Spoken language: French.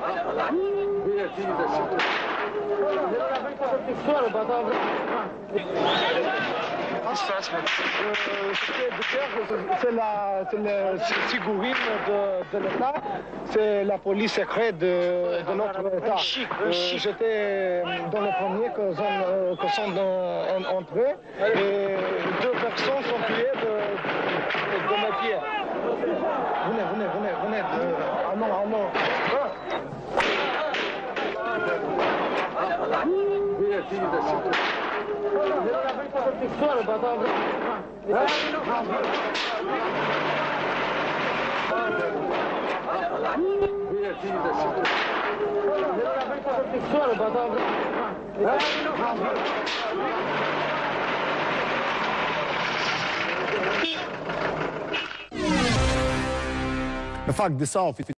C'est le figurine de l'État, c'est la police secrète de notre État. J'étais dans les premiers qui sont entrés et deux personnes sont pliées de mes pieds. Venez. Ah non. الفاق دي صافي